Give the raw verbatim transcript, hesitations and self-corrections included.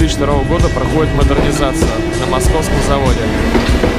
тысячи второго года проходит модернизация на московском заводе.